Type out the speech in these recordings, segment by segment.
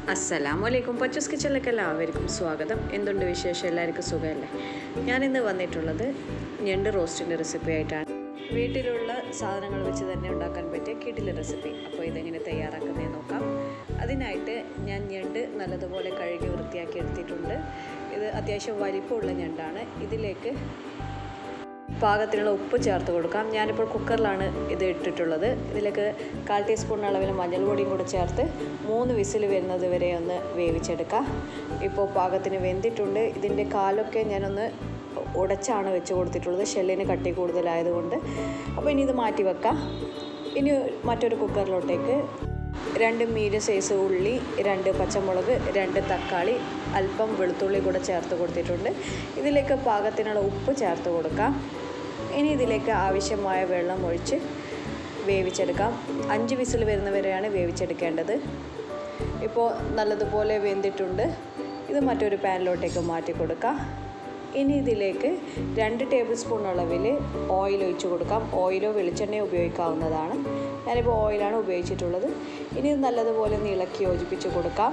അസ്സലാമലൈക്കും. പച്ചൂസ് കിച്ചണിലേക്ക് എല്ലാവർക്കും സ്വാഗതം. എന്തുണ്ട് വിശേഷം? എല്ലാവർക്കും സുഖമല്ലേ? ഞാനിന്ന് വന്നിട്ടുള്ളത് ഞണ്ട് റോസ്റ്റിൻ്റെ റെസിപ്പി ആയിട്ടാണ്. വീട്ടിലുള്ള സാധനങ്ങൾ വെച്ച് തന്നെ ഉണ്ടാക്കാൻ പറ്റിയ കിടില റെസിപ്പി. അപ്പോൾ ഇതെങ്ങനെ തയ്യാറാക്കുന്നതെന്ന് നോക്കാം. അതിനായിട്ട് ഞാൻ ഞണ്ട് നല്ലതുപോലെ കഴുകി വൃത്തിയാക്കി എടുത്തിട്ടുണ്ട്. ഇത് അത്യാവശ്യം വലിപ്പമുള്ള ഞണ്ടാണ്. ഇതിലേക്ക് പാകത്തിനുള്ള ഉപ്പ് ചേർത്ത് കൊടുക്കാം. ഞാനിപ്പോൾ കുക്കറിലാണ് ഇത് ഇട്ടിട്ടുള്ളത്. ഇതിലേക്ക് 1/4 ടീസ്പൂൺ അളവിൽ മഞ്ഞൾപ്പൊടിയും കൂടെ ചേർത്ത് 3 വിസിൽ വരുന്നത് വരെ ഒന്ന് വേവിച്ചെടുക്കാം. ഇപ്പോൾ പാകത്തിന് വെന്തിട്ടുണ്ട്. ഇതിൻ്റെ കാലൊക്കെ ഞാനൊന്ന് ഉടച്ചാണ് വെച്ച് കൊടുത്തിട്ടുള്ളത്, ഷെല്ലിന് കട്ടി കൂടുതലായതുകൊണ്ട്. അപ്പോൾ ഇനി ഇത് മാറ്റി വെക്കാം. ഇനി മറ്റൊരു കുക്കറിലോട്ടേക്ക് 2 മീഡിയം സൈസ് ഉള്ളി, 2 പച്ചമുളക്, 2 തക്കാളി, അല്പം വെളുത്തുള്ളി കൂടെ ചേർത്ത് കൊടുത്തിട്ടുണ്ട്. ഇതിലേക്ക് പാകത്തിനുള്ള ഉപ്പ് ചേർത്ത് കൊടുക്കാം. ഇനി ഇതിലേക്ക് ആവശ്യമായ വെള്ളം ഒഴിച്ച് വേവിച്ചെടുക്കാം. 5 വിസിൽ വരുന്നവരെയാണ് വേവിച്ചെടുക്കേണ്ടത്. ഇപ്പോൾ നല്ലതുപോലെ വെന്തിട്ടുണ്ട്. ഇത് മറ്റൊരു പാനിലോട്ടേക്ക് മാറ്റി കൊടുക്കാം. ഇനി ഇതിലേക്ക് 2 ടേബിൾ സ്പൂൺ അളവിൽ ഓയിൽ ഒഴിച്ച് കൊടുക്കാം. ഓയിലോ വെളിച്ചെണ്ണയോ ഉപയോഗിക്കാവുന്നതാണ്. ഞാനിപ്പോൾ ഓയിലാണ് ഉപയോഗിച്ചിട്ടുള്ളത്. ഇനി ഇത് നല്ലതുപോലെ ഇളക്കി യോജിപ്പിച്ച് കൊടുക്കാം.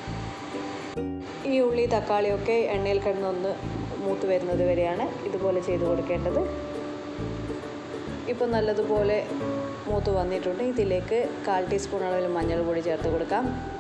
ഈ ഉള്ളി തക്കാളിയൊക്കെ എണ്ണയിൽ കിടന്നൊന്ന് മൂത്ത് വരുന്നത് വരെയാണ് ഇതുപോലെ ചെയ്ത് കൊടുക്കേണ്ടത്. ഇപ്പോൾ നല്ലതുപോലെ മൂത്ത് വന്നിട്ടുണ്ട്. ഇതിലേക്ക് 1/4 ടീസ്പൂൺ അളവിൽ മഞ്ഞൾപ്പൊടി ചേർത്ത് കൊടുക്കാം.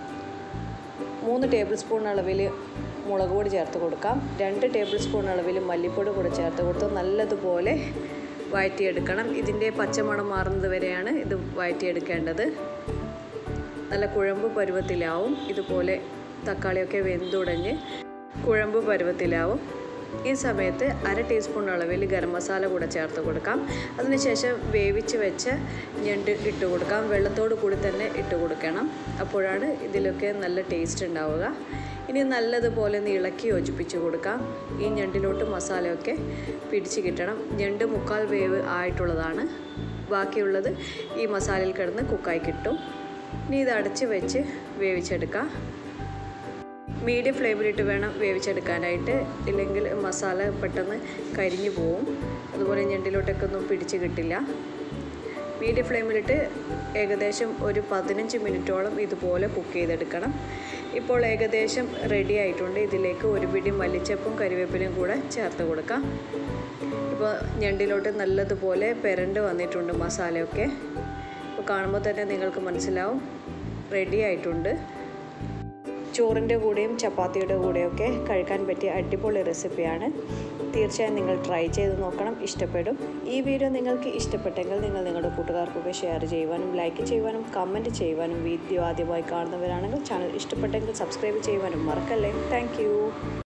3 ടേബിൾ സ്പൂൺ അളവിൽ മുളക് പൊടി ചേർത്ത് കൊടുക്കാം. 2 ടേബിൾ സ്പൂൺ അളവിൽ മല്ലിപ്പൊടി കൂടെ ചേർത്ത് കൊടുത്ത് നല്ലതുപോലെ വഴറ്റിയെടുക്കണം. ഇതിൻ്റെ പച്ചമണം മാറുന്നത് വരെയാണ് ഇത് വഴറ്റിയെടുക്കേണ്ടത്. നല്ല കുഴമ്പ് പരുവത്തിലാവും. ഇതുപോലെ തക്കാളിയൊക്കെ വെന്തുടഞ്ഞ് കുഴമ്പ് പരുവത്തിലാവും. ഈ സമയത്ത് 1/2 ടീസ്പൂൺ അളവിൽ ഗരം മസാല കൂടെ ചേർത്ത് കൊടുക്കാം. അതിനുശേഷം വേവിച്ച് വെച്ച ഞണ്ട് ഇട്ട് കൊടുക്കാം. വെള്ളത്തോട് കൂടി തന്നെ ഇട്ട് കൊടുക്കണം. അപ്പോഴാണ് ഇതിലൊക്കെ നല്ല ടേസ്റ്റ് ഉണ്ടാവുക. ഇനി നല്ലതുപോലെ ഇളക്കി യോജിപ്പിച്ച് കൊടുക്കാം. ഈ ഞണ്ടിലോട്ട് മസാലയൊക്കെ പിടിച്ച് കിട്ടണം. ഞണ്ട് 1/4 വേവ് ആയിട്ടുള്ളതാണ്. ബാക്കിയുള്ളത് ഈ മസാലയിൽ കിടന്ന് കുക്കായി കിട്ടും. ഇനി ഇത് അടച്ച് വെച്ച് വേവിച്ചെടുക്കാം. മീഡിയം ഫ്ലെയിമിലിട്ട് വേണം വേവിച്ചെടുക്കാനായിട്ട്, ഇല്ലെങ്കിൽ മസാല പെട്ടെന്ന് കരിഞ്ഞു പോവും. അതുപോലെ ഞണ്ടിലോട്ടൊക്കെ ഒന്നും പിടിച്ച് കിട്ടില്ല. മീഡിയം ഫ്ലെയിമിലിട്ട് ഏകദേശം ഒരു 15 മിനിറ്റോളം ഇതുപോലെ കുക്ക് ചെയ്തെടുക്കണം. ഇപ്പോൾ ഏകദേശം റെഡി ആയിട്ടുണ്ട്. ഇതിലേക്ക് ഒരു പിടി മല്ലിച്ചപ്പും കരിവേപ്പിലയും കൂടെ ചേർത്ത് കൊടുക്കാം. ഇപ്പോൾ ഞണ്ടിലോട്ട് നല്ലതുപോലെ പെരണ്ട് വന്നിട്ടുണ്ട് മസാലയൊക്കെ. ഇപ്പോൾ കാണുമ്പോൾ തന്നെ നിങ്ങൾക്ക് മനസ്സിലാവും റെഡി ആയിട്ടുണ്ട്. ചോറിൻ്റെ കൂടെയും ചപ്പാത്തിയുടെ കൂടെയൊക്കെ കഴിക്കാൻ പറ്റിയ അടിപൊളി റെസിപ്പിയാണ്. തീർച്ചയായും നിങ്ങൾ ട്രൈ ചെയ്ത് നോക്കണം, ഇഷ്ടപ്പെടും. ഈ വീഡിയോ നിങ്ങൾക്ക് ഇഷ്ടപ്പെട്ടെങ്കിൽ നിങ്ങൾ നിങ്ങളുടെ കൂട്ടുകാർക്കൊക്കെ ഷെയർ ചെയ്യുവാനും ലൈക്ക് ചെയ്യുവാനും കമൻറ്റ് ചെയ്യുവാനും, വീഡിയോ ആദ്യമായി കാണുന്നവരാണെങ്കിൽ ചാനൽ ഇഷ്ടപ്പെട്ടെങ്കിൽ സബ്സ്ക്രൈബ് ചെയ്യുവാനും മറക്കല്ലേ. താങ്ക്